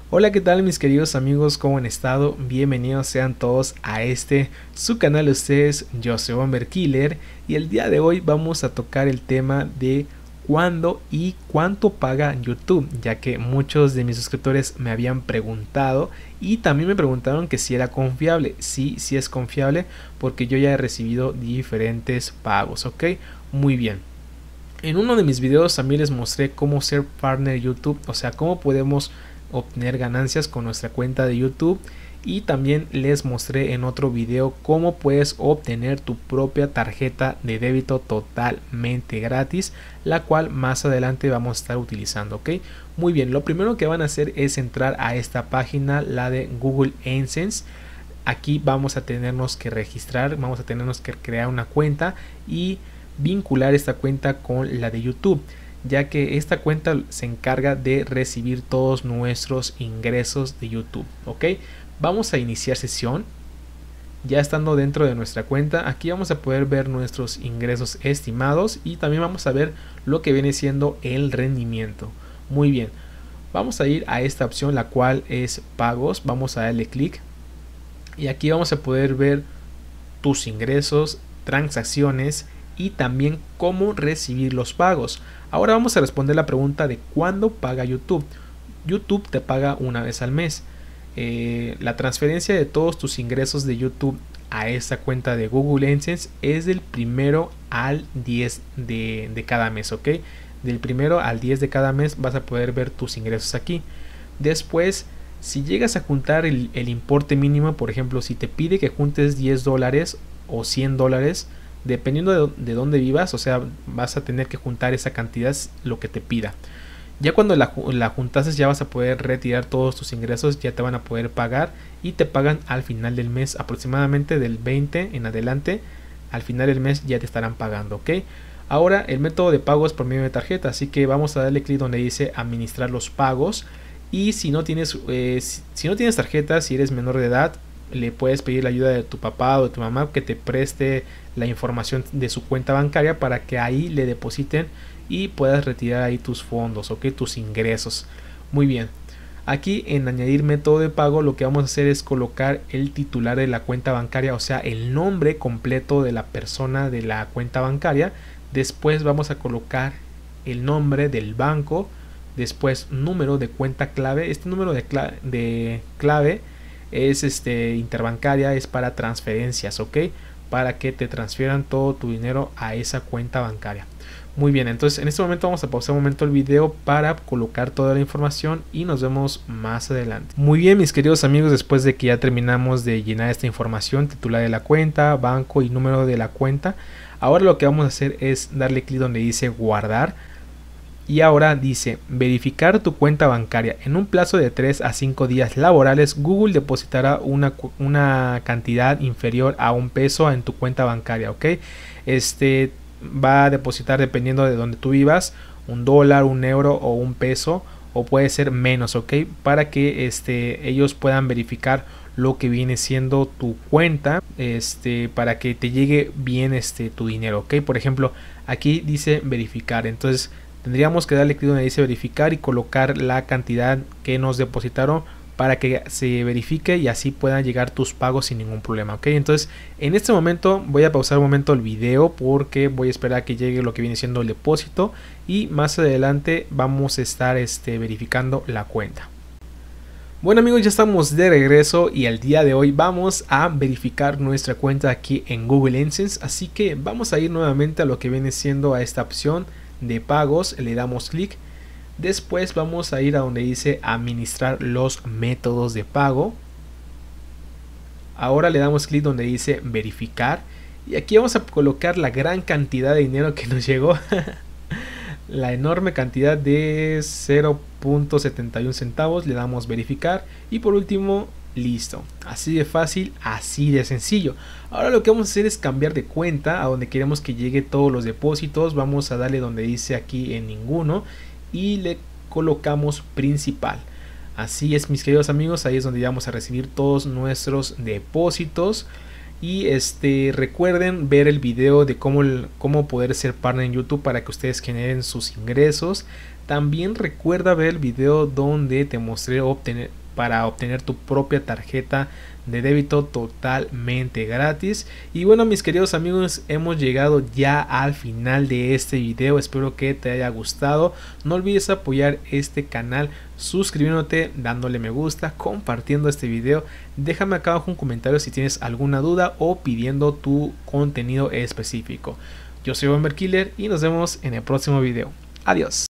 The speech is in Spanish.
Hola, ¿qué tal mis queridos amigos? ¿Cómo han estado? Bienvenidos sean todos a su canal de ustedes, yo soy Bomber Killer, y el día de hoy vamos a tocar el tema de cuándo y cuánto paga YouTube, ya que muchos de mis suscriptores me habían preguntado y también me preguntaron que si era confiable. Sí, sí es confiable porque yo ya he recibido diferentes pagos, ¿ok? Muy bien. En uno de mis videos también les mostré cómo ser partner YouTube, o sea, cómo podemos obtener ganancias con nuestra cuenta de YouTube, y también les mostré en otro video cómo puedes obtener tu propia tarjeta de débito totalmente gratis, la cual más adelante vamos a estar utilizando, ¿ok? Muy bien, lo primero que van a hacer es entrar a esta página, la de Google AdSense. Aquí vamos a tenernos que registrar, vamos a tenernos que crear una cuenta y vincular esta cuenta con la de YouTube, ya que esta cuenta se encarga de recibir todos nuestros ingresos de YouTube, ¿ok? Vamos a iniciar sesión. Ya estando dentro de nuestra cuenta, aquí vamos a poder ver nuestros ingresos estimados y también vamos a ver lo que viene siendo el rendimiento. Muy bien, vamos a ir a esta opción, la cual es pagos. Vamos a darle clic y aquí vamos a poder ver tus ingresos, transacciones y también cómo recibir los pagos. Ahora vamos a responder la pregunta de cuándo paga YouTube. YouTube te paga una vez al mes. La transferencia de todos tus ingresos de YouTube a esta cuenta de Google AdSense es del 1 al 10 de cada mes, ¿ok? Del 1 al 10 de cada mes vas a poder ver tus ingresos aquí. Después, si llegas a juntar el importe mínimo, por ejemplo, si te pide que juntes $10 o $100, dependiendo de dónde vivas, o sea, vas a tener que juntar esa cantidad, lo que te pida. Ya cuando la juntases, ya vas a poder retirar todos tus ingresos, ya te van a poder pagar y te pagan al final del mes, aproximadamente del 20 en adelante. Al final del mes ya te estarán pagando, ¿ok? Ahora el método de pago es por medio de tarjeta, así que vamos a darle clic donde dice administrar los pagos. Y si no tienes tarjeta, si eres menor de edad, le puedes pedir la ayuda de tu papá o de tu mamá que te preste la información de su cuenta bancaria para que ahí le depositen y puedas retirar ahí tus fondos, ¿ok? Tus ingresos. Muy bien. Aquí en añadir método de pago, lo que vamos a hacer es colocar el titular de la cuenta bancaria, o sea, el nombre completo de la persona de la cuenta bancaria. Después vamos a colocar el nombre del banco. Después número de cuenta clave. Este número de clave es interbancaria, es para transferencias, ¿ok? Para que te transfieran todo tu dinero a esa cuenta bancaria. Muy bien, entonces en este momento vamos a pausar un momento el video para colocar toda la información y nos vemos más adelante. Muy bien, mis queridos amigos, después de que ya terminamos de llenar esta información, titular de la cuenta, banco y número de la cuenta, ahora lo que vamos a hacer es darle clic donde dice guardar. Y ahora dice verificar tu cuenta bancaria. En un plazo de 3 a 5 días laborales, Google depositará una cantidad inferior a $1 en tu cuenta bancaria, ¿ok? Va a depositar, dependiendo de donde tú vivas, $1, €1 o $1, o puede ser menos, ¿ok? Para que ellos puedan verificar lo que viene siendo tu cuenta, para que te llegue bien tu dinero, ¿ok? Por ejemplo, aquí dice verificar, entonces tendríamos que darle clic donde dice verificar y colocar la cantidad que nos depositaron para que se verifique y así puedan llegar tus pagos sin ningún problema, ¿ok? Entonces en este momento voy a pausar un momento el video porque voy a esperar a que llegue lo que viene siendo el depósito y más adelante vamos a estar verificando la cuenta. Bueno amigos, ya estamos de regreso y el día de hoy vamos a verificar nuestra cuenta aquí en Google AdSense, así que vamos a ir nuevamente a lo que viene siendo a esta opción de pagos, le damos clic. Después vamos a ir a donde dice administrar los métodos de pago. Ahora le damos clic donde dice verificar y aquí vamos a colocar la gran cantidad de dinero que nos llegó. La enorme cantidad de 0.71 centavos. Le damos verificar y por último listo. Así de fácil, así de sencillo. Ahora lo que vamos a hacer es cambiar de cuenta a donde queremos que llegue todos los depósitos. Vamos a darle donde dice aquí en ninguno y le colocamos principal. Así es, mis queridos amigos, ahí es donde vamos a recibir todos nuestros depósitos. Y recuerden ver el video de cómo poder ser partner en YouTube para que ustedes generen sus ingresos. También recuerda ver el video donde te mostré para obtener tu propia tarjeta de débito totalmente gratis. Y bueno, mis queridos amigos, hemos llegado ya al final de este video. Espero que te haya gustado. No olvides apoyar este canal suscribiéndote, dándole me gusta, compartiendo este video. Déjame acá abajo un comentario si tienes alguna duda o pidiendo tu contenido específico. Yo soy Bomber Killer y nos vemos en el próximo video. Adiós.